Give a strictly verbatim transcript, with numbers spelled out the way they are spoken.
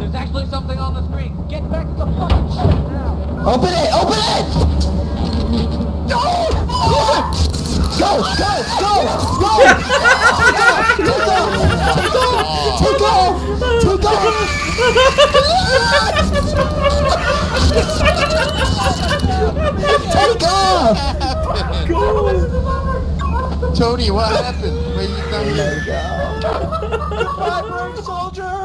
There's actually something on the screen. Get back to the fucking ship now. Open it! Open it! No! Go! Go! Go! Go! Take off! Take off! Take off! Take off! Tony, what happened? Where you There you go. Goodbye, brave soldier.